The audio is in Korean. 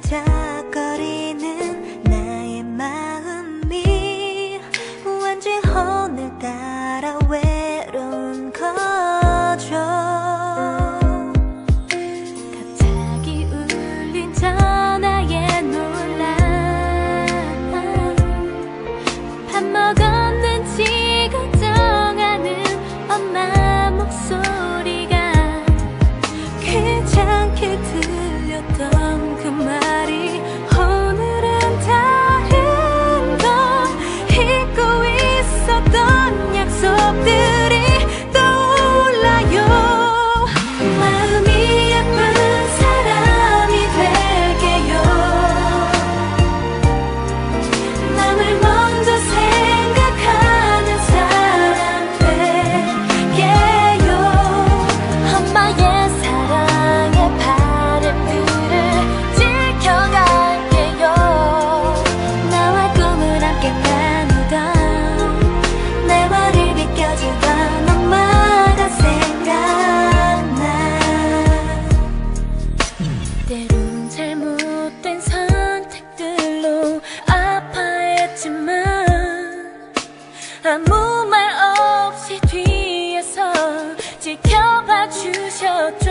삐딱거리는 나의 마음이 왠지 오늘따라 외로운 거죠. 갑자기 울린 전화에 놀라 밥 먹었는지 걱정하는 엄마 목소리가 귀찮게 들렸던 그 말이 오늘은 다른 거 잊고 있었던 약속들이 떠올라요. 마음이 예쁜 사람이 될게요. 남을 먼저 생각하는 사람 될게요. 엄마의 사랑의 바람들을 지켜갈게요. 나와 꿈을 함께 나누던 내 머리 비껴주던 엄마가 생각나. 때론 잘못된 선택들로 아파했지만 아무 말 없이 뒤에서 지켜봐 주셨죠.